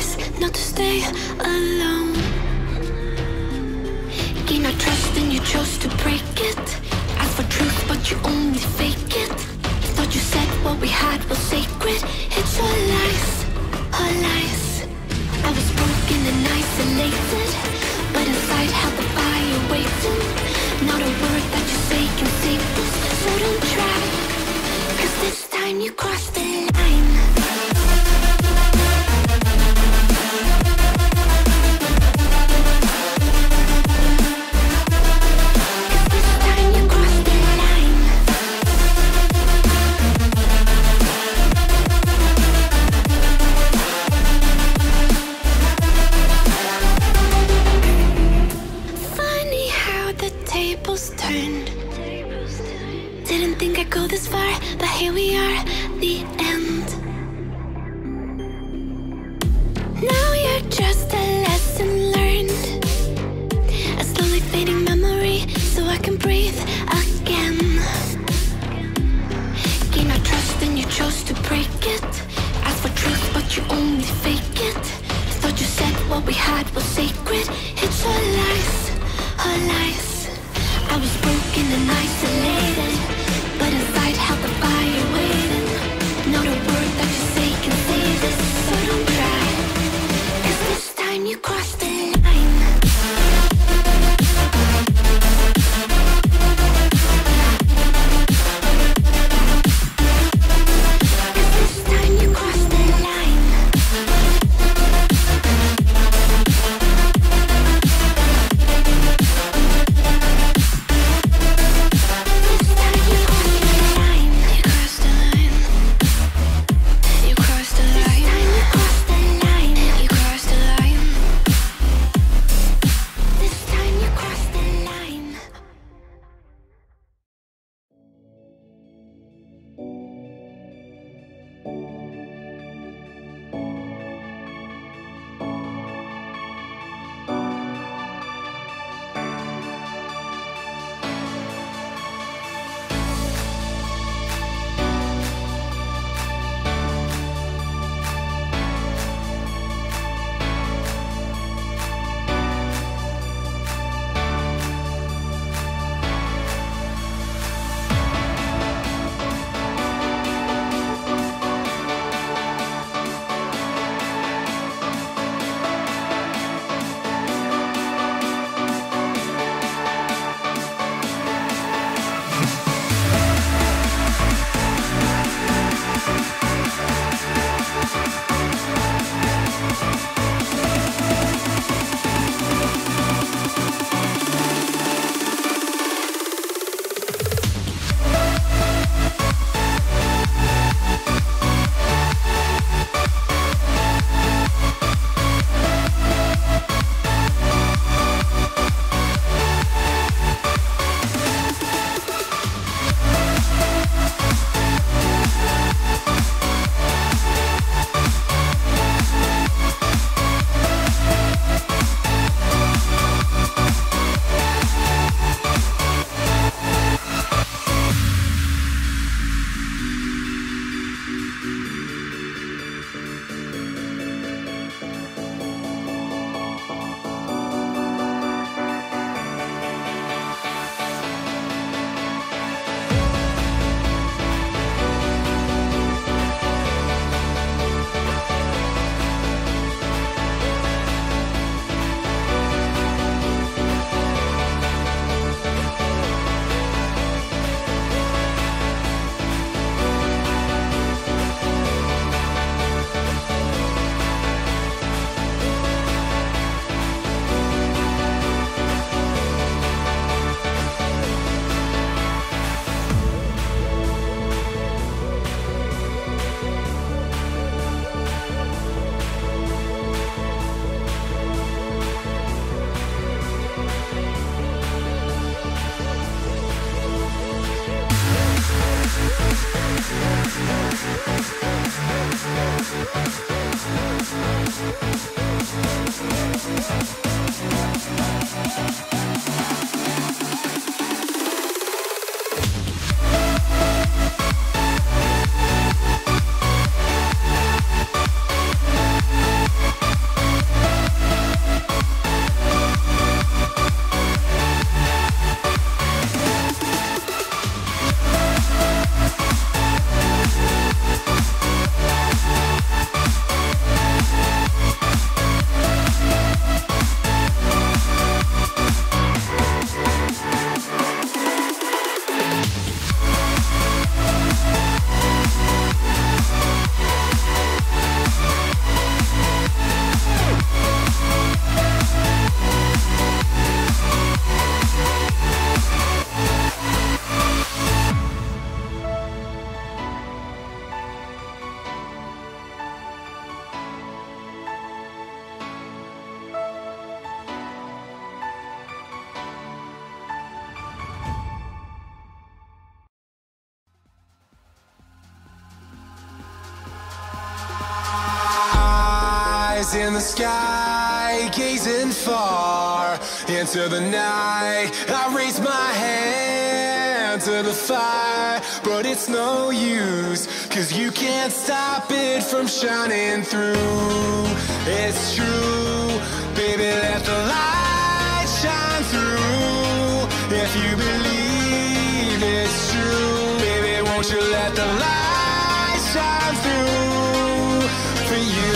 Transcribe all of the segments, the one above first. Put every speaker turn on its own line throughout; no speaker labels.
choice not to stay alone. Gain our trust and you chose to break it. Ask for truth but you only fake it. Thought you said what we had was sacred. It's all lies, all lies. I was broken and isolated, but inside held the fire waiting. Not a word that you say can save us, so don't try, 'cause this time you crossed the line. Turned. Didn't think I'd go this far, but here we are, the end. Now you're just a lesson learned, a slowly fading memory, so I can breathe again. Gain our trust and you chose to break it. Ask for truth but you only fake it. Thought you said what we had was sacred. It's all lies, all lies. I was broken and isolated, but inside held the fire waiting. Not a word that you say can save us, so don't try, 'cause this time you crossed the line.
in the sky, gazing far into the night. I raise my hand to the fire, but it's no use, 'cause you can't stop it from shining through. It's true, baby, let the light shine through. If you believe it's true, baby, won't you let the light shine through for you.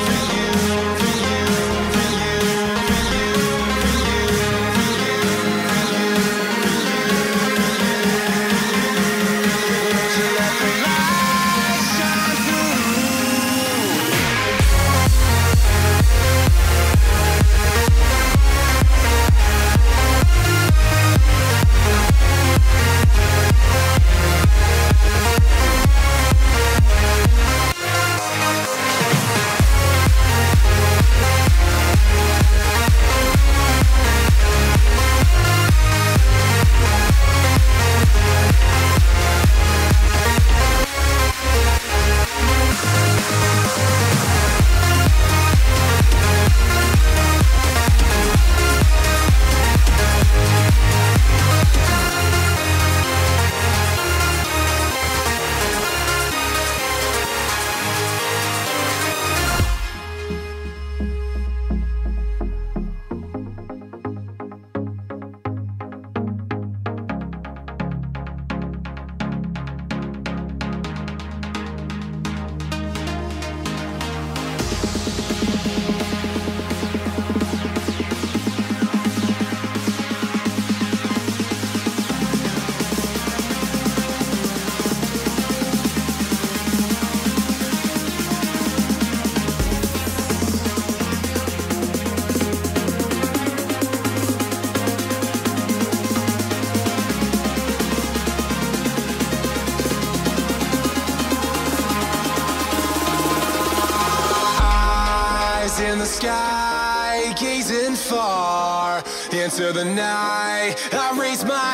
In the sky, gazing far into the night. I raise my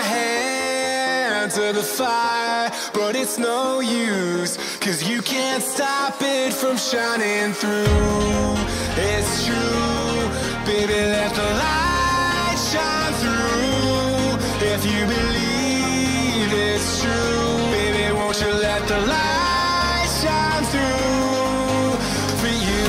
hand to the fire, but it's no use, 'cause you can't stop it from shining through. It's true, baby, let the light shine through. If you believe it's true, baby, won't you let the light shine through for you.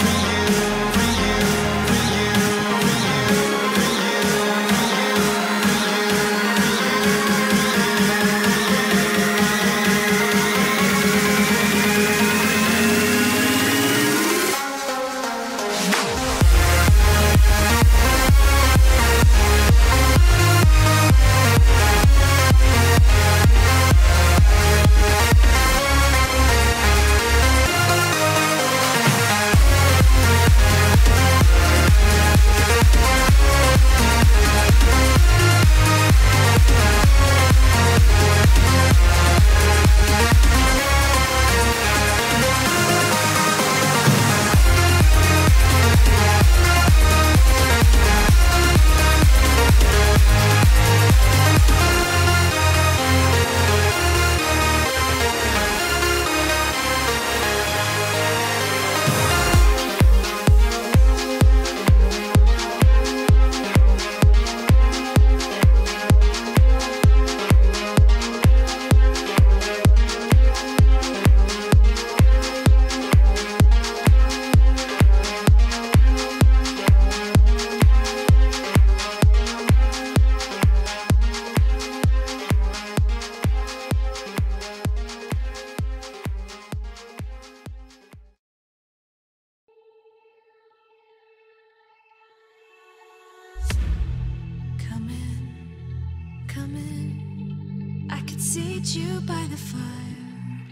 Come in, I could seat you by the fire.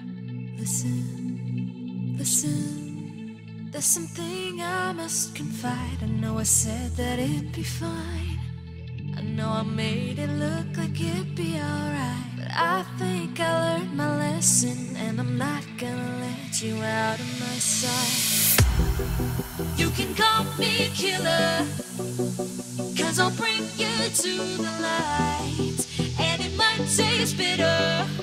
Listen, listen, there's something I must confide. I know I said that it'd be fine. I know I made it look like it'd be alright, but I think I learned my lesson, and I'm not gonna let you out of my sight. You can call me killer, 'cause I'll bring you to the light, and it might taste bitter,